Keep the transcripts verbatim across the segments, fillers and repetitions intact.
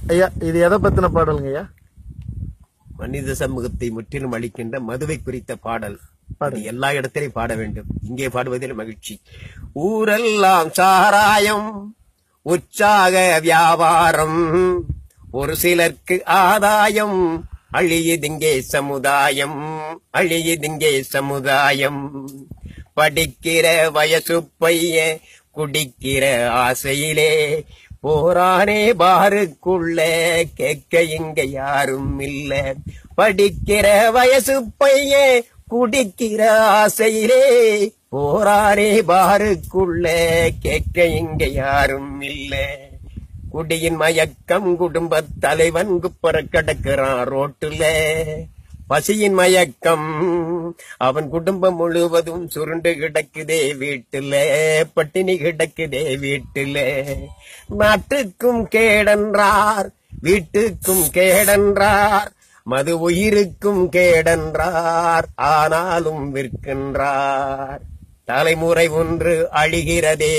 ஐயா இது எதை பத்தின பாடலுங்க ஐயா? மனித சமூகத்தை முற்றிலும் அளிக்கின்ற மதுவை குறித்த பாடல். எல்லா இடத்திலையும் பாட வேண்டும், இங்கே பாடுவதில் மகிழ்ச்சி. ஊரெல்லாம் சாராயம், உற்சாக வியாபாரம், ஒரு சிலருக்கு ஆதாயம், அழியுதிங்கே சமுதாயம், அழியுதிங்கே சமுதாயம். படிக்கிற வயசு பைய குடிக்கிற ஆசையிலே போரானே பாருக்குள்ள, கேட்க இங்க யாரும் இல்ல. படிக்கிற வயசு பைய குடிக்கிற ஆசையிலே போரானே பாருக்குள்ள, கேட்க இங்க யாரும் இல்ல. குடியின் மயக்கம் குடும்ப தலைவன் குப்பர கிடக்கிறான் ரோட்டுல. பசியின் மயக்கம் அவன் குடும்பம் முழுவதும் சுருண்டு கிடக்குதே வீட்டுல, பட்டினி கிடக்குதே வீட்டுல. நாட்டுக்கும் கேடன்றார், வீட்டுக்கும் கேடன்றார், மது உயிருக்கும் கேடன்றார், ஆனாலும் விற்கின்றார். தலைமுறை ஒன்று அழிகிறதே,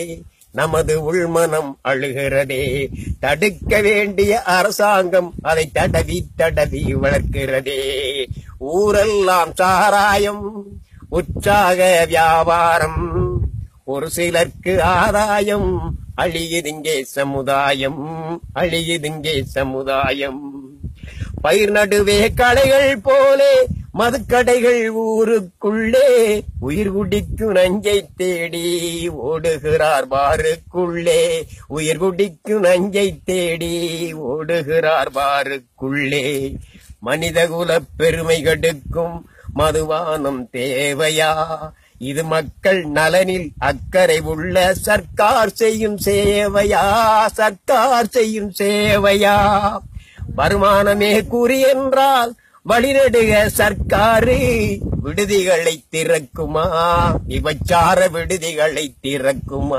நமது உள்மனம் அழுகிறதே. தடுக்க வேண்டிய அரசாங்கம் அதை தடவி தடவி வளர்க்கிறதே. ஊரெல்லாம் சாராயம், உற்சாக வியாபாரம், ஒரு சிலருக்கு ஆதாயம், அழியுதிங்கே சமுதாயம், அழியுதிங்கே சமுதாயம். பயிர் நடுவே கடைகள் போலே மதுக்கடைகள் ஊருக்குள்ளே, உயிர் குடிக்கும் நஞ்சை தேடி ஓடுகிறார் பாருக்குள்ளே, உயிர் குடிக்கும் நஞ்சை தேடி ஓடுகிறார் பாருக்குள்ளே. மனிதகுல பெருமை கெடுக்கும் மதுபானம் தேவையா? இது மக்கள் நலனில் அக்கறை உள்ள சர்க்கார் செய்யும் சேவையா? சர்க்கார் செய்யும் சேவையா? வருமானமே குறி என்றால் வழிநடுக சர்க்காரு விடுதிகளை திறக்குமா? விபச்சார விடுதிகளை திறக்குமா?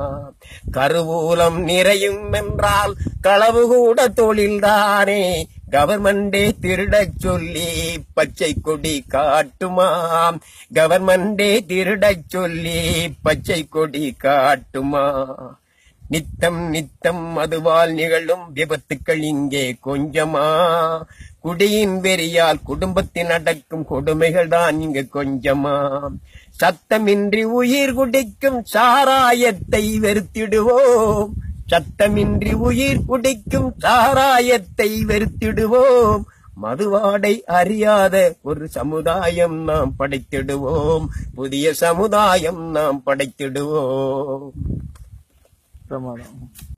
கருவூலம் நிறையும் என்றால் களவு கூட தொழில்தானே. கவர்மெண்டே திருடச் சொல்லி பச்சை கொடி காட்டுமாம், கவர்மெண்டே திருடச் சொல்லி பச்சை கொடி காட்டுமா? நித்தம் நித்தம் மதுவால் நிகழும் விபத்துக்கள் இங்கே கொஞ்சமா? குடியின் வெறியால் குடும்பத்தில் நடக்கும் கொடுமைகள் தான் இங்கு கொஞ்சமா? சத்தமின்றி உயிர் குடிக்கும் சாராயத்தை வெறுத்திடுவோம், சத்தமின்றி உயிர் குடிக்கும் சாராயத்தை வெறுத்திடுவோம். மதுவாடை அறியாத ஒரு சமுதாயம் நாம் படைத்திடுவோம், புதிய சமுதாயம் நாம் படைத்திடுவோம். பிரமாதம்.